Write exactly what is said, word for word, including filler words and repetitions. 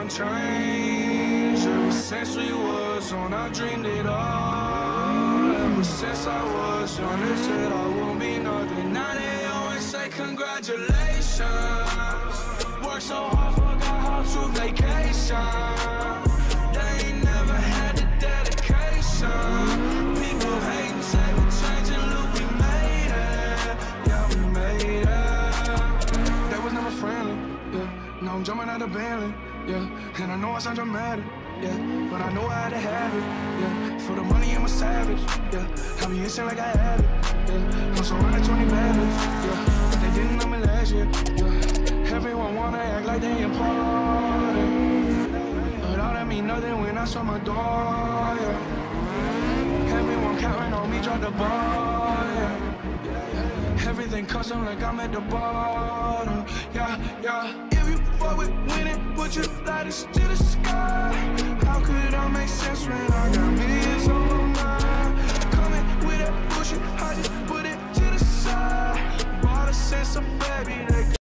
done changed. Ever since we was on, I dreamed it all. Ever since I was young, they said I won't be nothing. Now they always say congratulations. Worked so hard, forgot how to vacation. They ain't never had the dedication. People hating, say we changing, look, we made it. Yeah, we made it. They was never friendly, yeah. Now I'm jumping out of Bentley, yeah. And I know I sound dramatic, yeah. But I know I had to have it, yeah. For the money, I'm a savage, yeah. I be itching like I had it, yeah. I'm surrounded twenty baddies, yeah. But they didn't know me last year, yeah. Everyone wanna act like they important, but all that mean nothing when I saw my door, yeah. Everyone counting on me, drop the ball, yeah. Everything custom like I'm at the bottom, yeah, yeah. If you fuck with winning, would you light us to the sky? How could I make sense when I got